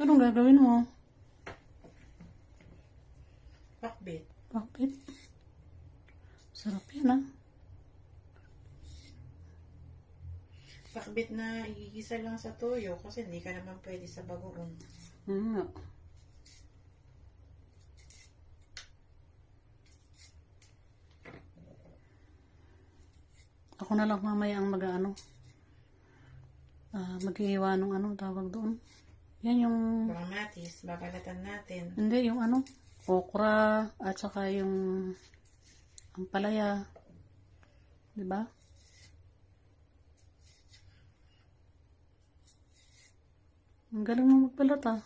Anong gagawin mo? Pakbit. Pakbit. Sarap yan, ah. Pakbit na igigisa lang sa toyo kasi hindi ka naman pwede sa bagoong. Hmm. Ako na lang mamaya ang maghihiwa ng tawag doon. Yan yung... Kamatis, babalatan natin. Hindi, yung okra, at saka yung ampalaya. Diba? Ang galing mo magbalat, ah.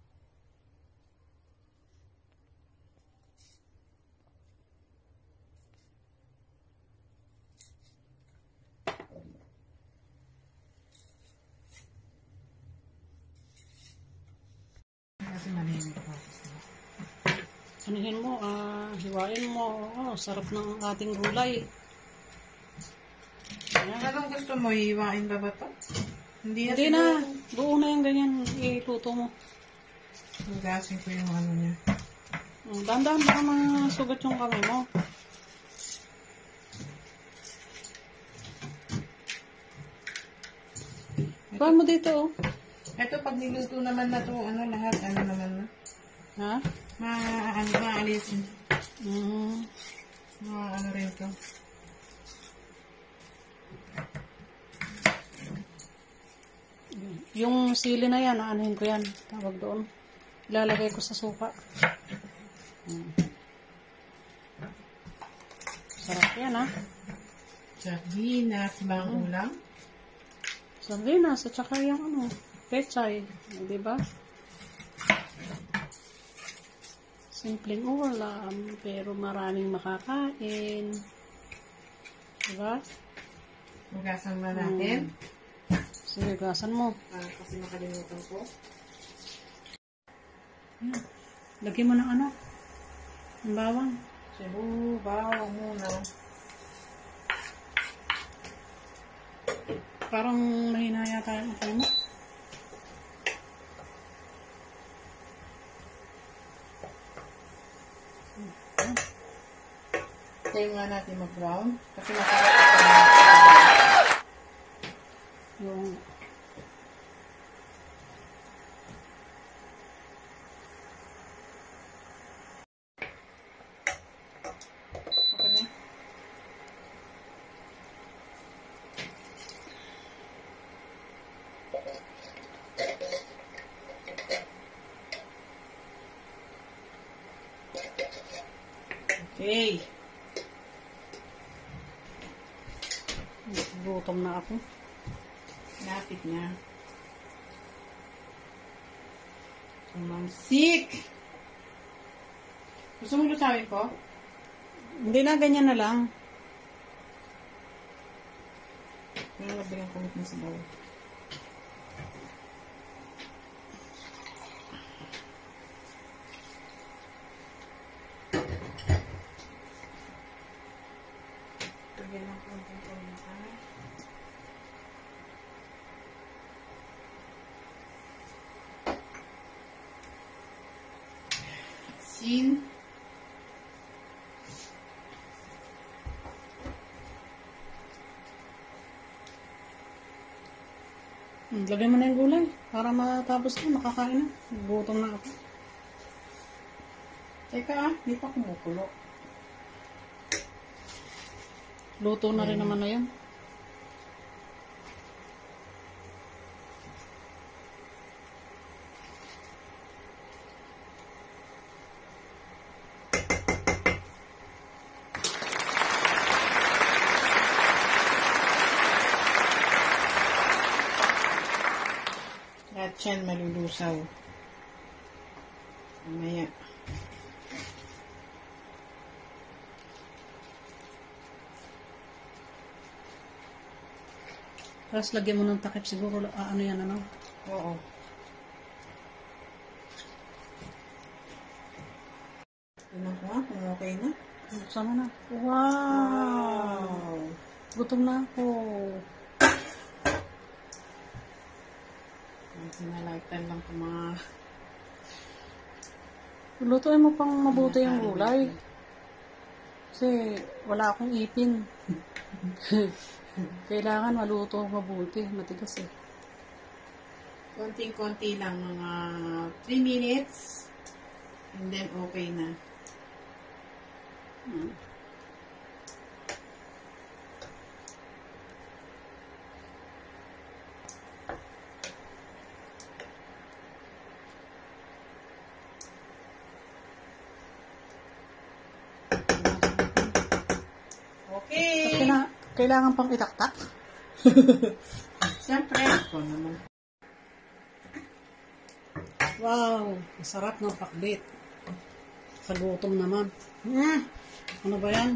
Kasi malimit ako. Anuhin mo, hiwain mo. Oh, sarap ng ating gulay. Anong gusto mo? Iiwain ba to? Hindi na. Buo na yung ganyan. Ituto mo. Hugasin ko yung ano niya. Dahan-dahan baka masugat yung kamay mo. Kuha mo dito, oh. Ito, pag niluto naman na to, lahat, naman na. Ha? Maalisin. Mm. Rin to. Yung sili na yan, anuhin ko yan. Tawag doon. Ilalagay ko sa suka. Sarap yan, ha? Sardinas, bang ulam? Sardinas, at saka yung pechay. Diba? Simpleng ulam, pero maraming makakain. Diba? Hugasan ba natin? Sige, gasan mo. Kasi makalimutan ko. Yan. Lagyan mo ng ng bawang. Cebu, bawang muna. Parang mahina yata yung apay mo. Tayo nga natin mag-brown. Kasi masarap Yung okay na. Okay. gutom na ako. Lapit na. Tumansik! Gusto mo lusawin ko? Hindi na, ganyan na lang. Yung nabigyan ko ng sabaw. Lagyan ng konting paminta. Asin. Lagay mo na yung gulay para matapos na, makakain na. Gutom na ako. Teka hindi pa kumukulo. Luto na rin naman na yan. Lahat yan malulusaw. Mamaya. Tapos lagyan mo ng takip siguro. Ano yan, ano? Oo. Tignan ko nga kung okay na. Buksan mo na. Wow! Gutom na ako. Sinalagtan lang ko mga Lutuin mo pang mabuti yung gulay. Kasi wala akong ipin. Kailangan maluto mabuti. Matigas eh. Konting-konti lang, mga 3 minutes. And then, okay na. Okay. Kailangan pang itaktak? Siyempre, ako naman. Wow! Masarap ng pakbit. Sa gutom naman. Ano ba yan?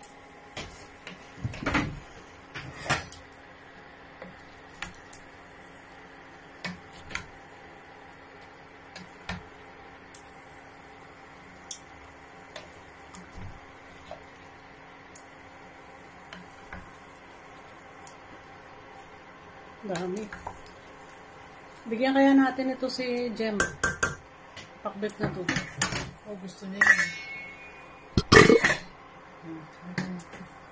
Dami. Bigyan kaya natin ito si Jem. Pakbit na to. Oh, gusto niya yun.